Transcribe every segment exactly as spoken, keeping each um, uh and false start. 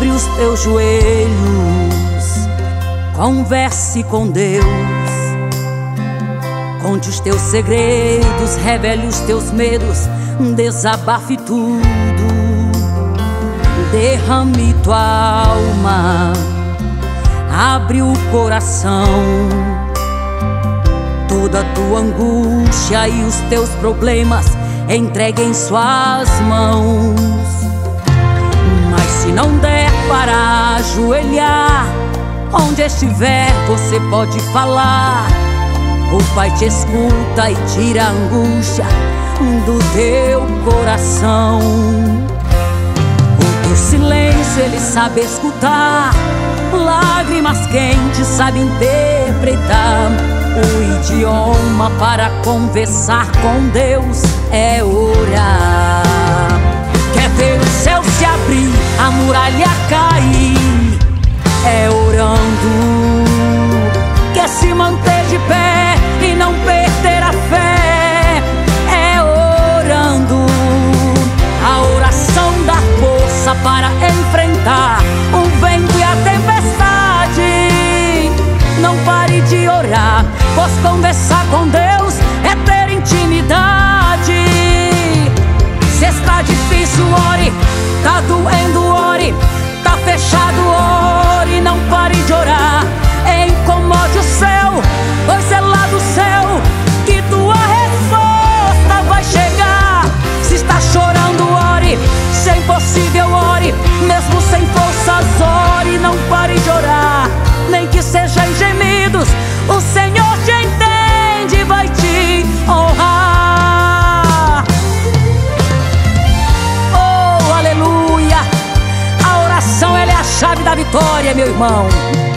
Dobre os teus joelhos, converse com Deus. Conte os teus segredos, revele os teus medos, desabafe tudo. Derrame tua alma, abre o coração. Toda a tua angústia e os teus problemas entregue em suas mãos. Mas se não der para ajoelhar, onde estiver você pode falar. O Pai te escuta e tira a angústia do teu coração. O teu silêncio Ele sabe escutar, lágrimas quentes sabe interpretar. O idioma para conversar com Deus é orar. Quer ver o céu se abrir, a muralha cair? É orando. Quer se manter de pé e não perder a fé? É orando. A oração dá força para enfrentar o vento e a tempestade. Não pare de orar, pois conversar com Deus é ter intimidade. Se está difícil, ore. Tá doendo, ore. Tá fechado, ore. Não pare de orar. Incomode o céu, pois é lá do céu que tua resposta vai chegar. Se está chorando, ore. Se é impossível, ore. Mesmo sem forças, ore. Não pare de orar, nem que seja em gemidos. O Senhor te entende e vai te honrar. Oh, aleluia. A oração, ela é a chave da vitória, meu irmão.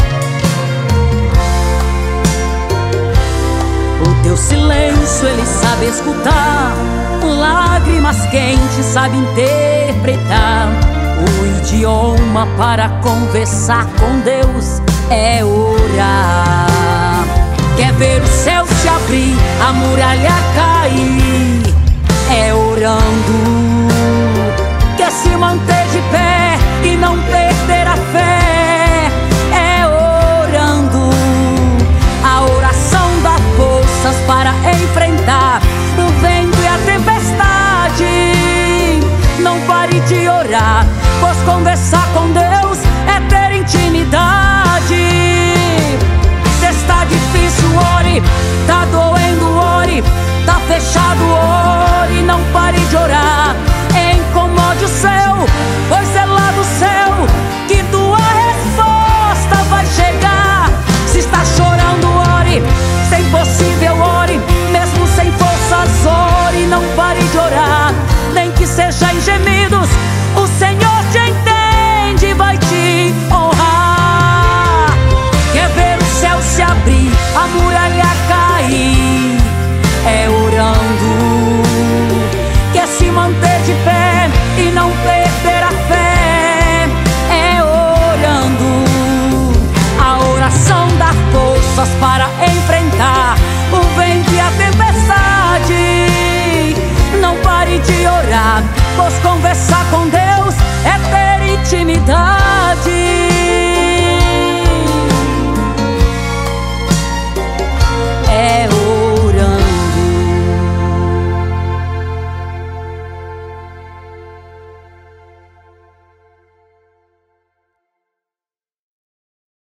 O teu silêncio Ele sabe escutar, lágrimas quentes sabe interpretar. O idioma para conversar com Deus é orar. Quer ver o céu se abrir, a muralha cair? É orando. Quer se manter de pé e não perder a fé? É orando. A oração dá forças para enfrentar o vento e a tempestade. Não pare de orar, pois conversar com Deus é ter intimidade. Se está difícil, ore. Tá doendo, ore. Tá fechado, ore. Não pare de orar. Incomode o céu, pois é lá do céu que tua resposta vai chegar. Se está chorando, ore. Se é impossível, ore. Mesmo sem forças, ore. Não pare de orar, nem que seja em gemidos. O Senhor te entende e vai te honrar. Quer ver o céu se abrir, a muralha cair? É orando. Quer se manter de pé e não perder a fé? É orando. A oração dá forças para enfrentar o vento e a tempestade. Não pare de orar, pois conversar com Deus é ter intimidade.